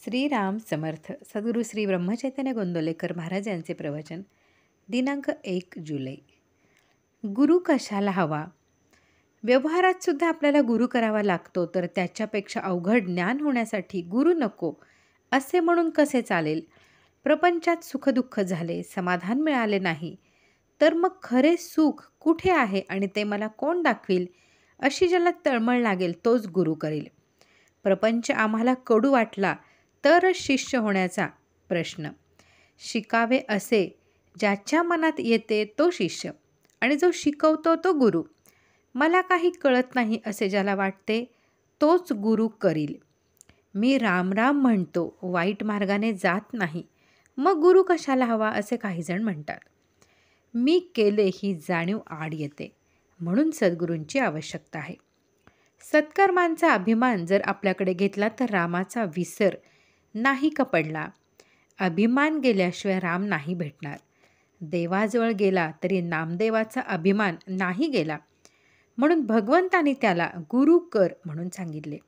श्रीराम समर्थ. सद्गुरू श्री ब्रह्मचैतन्य गोंदवलेकर महाराज यांचे प्रवचन. दिनांक 1 जुलै. गुरु कशाला हवा? व्यवहारात सुद्धा आपल्याला गुरु करावा लागतो, तर त्याच्यापेक्षा अवघड ज्ञान होण्यासाठी गुरु नको असे म्हणून कसे चालेल? प्रपंचात सुखदुःख झाले, समाधान मिळाले नाही, तर मग खरे सुख कुठे आहे आणि ते मला कोण दाखवील? अशी ज्याला तळमळ लागेल तोच गुरु करेल. प्रपंच आम्हाला कडू वाटला तरच शिष्य होण्याचा प्रश्न. शिकावे असे ज्याच्या मनात येते तो शिष्य, आणि जो शिकवतो तो गुरु. मला काही कळत नाही असे ज्याला वाटते तोच गुरु करील. मी राम राम म्हणतो, वाईट मार्गाने जात नाही, मग गुरु कशाला हवा असे काहीजण म्हणतात. मी केले ही जाणीव आड येते, म्हणून सद्गुरूंची आवश्यकता आहे. सत्कर्मांचा अभिमान जर आपल्याकडे घेतला तर रामाचा विसर नाही का पडला? अभिमान गेल्याशिवाय राम नाही भेटणार. देवाजवळ गेला तरी नामदेवाचा अभिमान नाही गेला, म्हणून भगवंताने त्याला गुरु कर म्हणून सांगितले.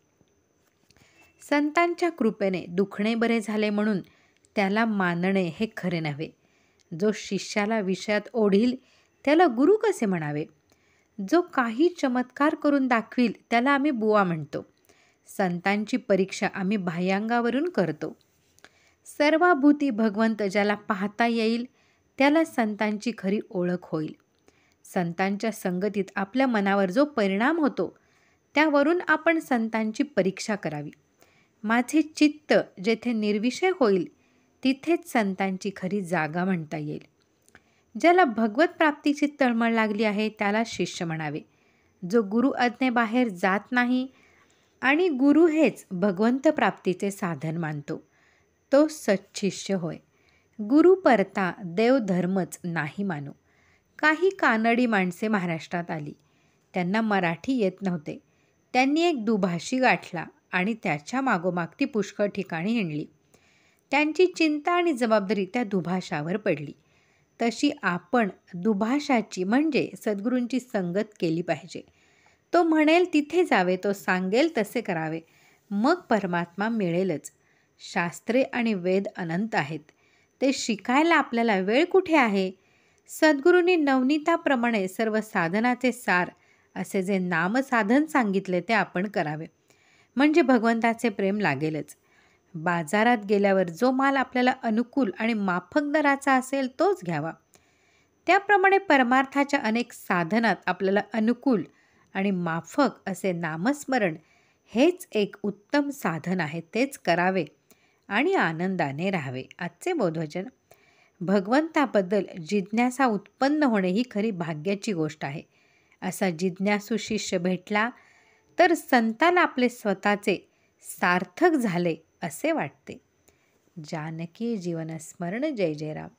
संतांच्या कृपेने दुखणे बरे झाले म्हणून त्याला मानणे हे खरे नव्हे. जो शिष्याला विषयात ओढील त्याला गुरु कसे म्हणावे? जो काही चमत्कार करून दाखवील त्याला आम्ही बुवा म्हणतो. संतांची परीक्षा आम्ही बाह्यांगावरून करतो. सर्वाभूती भगवंत ज्याला पाहता येईल त्याला संतांची खरी ओळख होईल. संतांच्या संगतीत आपल्या मनावर जो परिणाम होतो त्यावरून आपण संतांची परीक्षा करावी. माझे चित्त जेथे निर्विषय होईल तिथेच संतांची खरी जागा म्हणता येईल. ज्याला भगवत प्राप्तीची तळमळ लागली आहे त्याला शिष्य म्हणावे. जो गुरु आज्ञेबाहेर जात नाही आणि गुरु हेच भगवंत प्राप्तीचे साधन मानतो तो सच्शिष्य होय. गुरु परता देवधर्मच नाही मानू. काही कानडी माणसे महाराष्ट्रात आली. त्यांना मराठी येत नव्हते. त्यांनी एक दुभाषी गाठला आणि त्याच्या मागोमाग ती पुष्कळ ठिकाणी हिंडली. त्यांची चिंता आणि जबाबदारी त्या दुभाषावर पडली. तशी आपण दुभाषाची म्हणजे सद्गुरूंची संगत केली पाहिजे. तो म्हणेल तिथे जावे, तो सांगेल तसे करावे, मग परमात्मा मिळेलच. शास्त्रे आणि वेद अनंत आहेत, ते शिकायला आपल्याला वेळ कुठे आहे? सद्गुरूंनी नवनीताप्रमाणे सर्व साधनाचे सार असे जे नामसाधन सांगितले ते आपण करावे, म्हणजे भगवंताचे प्रेम लागेलच. बाजारात गेल्यावर जो माल आपल्याला अनुकूल आणि माफक दराचा असेल तोच घ्यावा. त्याप्रमाणे परमार्थाच्या अनेक साधनात आपल्याला अनुकूल आणि माफक असे नामस्मरण हेच एक उत्तम साधन आहे, तेच करावे आणि आनंदाने राहावे. आजचे बोधवचन. भगवंताबद्दल जिज्ञासा उत्पन्न होणे ही खरी भाग्याची गोष्ट आहे. असा जिज्ञासू शिष्य भेटला तर संताला आपले स्वतःचे सार्थक झाले असे वाटते. जानकी जीवन स्मरण. जय जय राम.